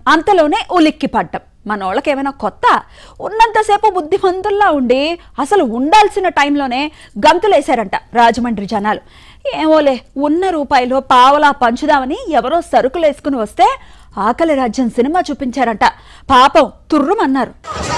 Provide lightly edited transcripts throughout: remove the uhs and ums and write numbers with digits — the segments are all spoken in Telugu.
అంతలోనే ఉలిక్కి పడ్డం. మనోళ్ళకి ఏమైనా కొత్త? ఉన్నంతసేపు బుద్ధిమంతుల్లా ఉండి అసలు ఉండాల్సిన టైంలోనే గంతులేశారంట రాజమండ్రి జనాలు. ఏమోలే, ఉన్న రూపాయిలో పావలా పంచుదామని ఎవరో సరుకులు వేసుకుని వస్తే ఆకలి రాజ్యం సినిమా చూపించారంట. పాపం తుర్రుమన్నారు.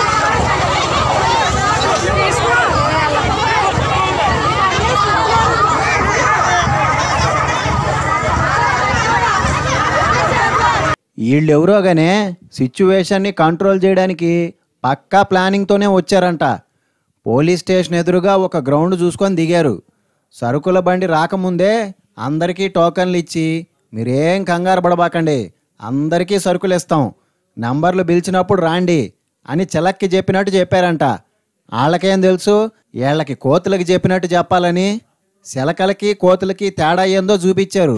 వీళ్ళెవరోగానే సిచ్యువేషన్ని కంట్రోల్ చేయడానికి పక్కా ప్లానింగ్తోనే వచ్చారంట. పోలీస్ స్టేషన్ ఎదురుగా ఒక గ్రౌండ్ చూసుకొని దిగారు. సరుకుల బండి రాకముందే అందరికీ టోకన్లు ఇచ్చి, మీరేం కంగారు పడబాకండి, అందరికీ సరుకులు ఇస్తాం, నంబర్లు పిలిచినప్పుడు రాండి అని చిలక్కి చెప్పినట్టు చెప్పారంట. వాళ్ళకేం తెలుసు, వీళ్ళకి కోతులకి చెప్పినట్టు చెప్పాలని. శిలకలకి కోతులకి తేడా ఏందో చూపించారు.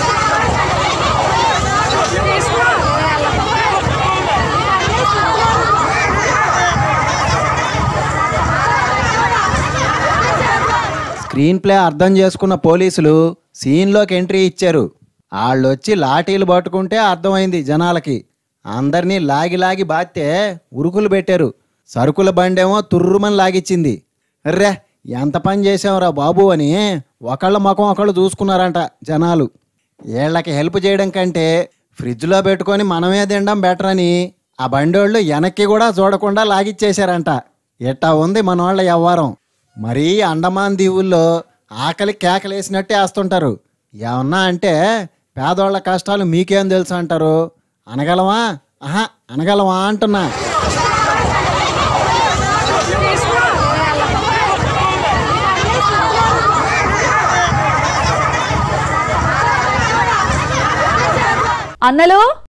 స్క్రీన్ ప్లే అర్థం చేసుకున్న పోలీసులు సీన్లోకి ఎంట్రీ ఇచ్చారు. వాళ్ళొచ్చి లాఠీలు పట్టుకుంటే అర్థమైంది జనాలకి. అందరినీ లాగి లాగి బాత్తే ఉరుకులు పెట్టారు. సరుకుల బండేమో తుర్రుమని లాగిచ్చింది. అర్రే, ఎంత పని చేసావురా బాబు అని ఒకళ్ళ ముఖం ఒకళ్ళు చూసుకున్నారంట జనాలు. వీళ్ళకి హెల్ప్ చేయడం కంటే ఫ్రిడ్జ్లో పెట్టుకొని మనమే తినడం బెటర్ అని ఆ బండోళ్ళు వెనక్కి కూడా చూడకుండా లాగిచ్చేశారంట. ఎట్టా ఉంది మనోళ్ళ వ్యవహారం. మరీ అండమాన్ దీవుల్లో ఆకలి కేకలేసినట్టే వేస్తుంటారు. ఏమన్నా అంటే పేదోళ్ళ కష్టాలు మీకేం తెలుసు అంటారు. అనగలవా? అనగలవా అంటున్నా. అన్నలు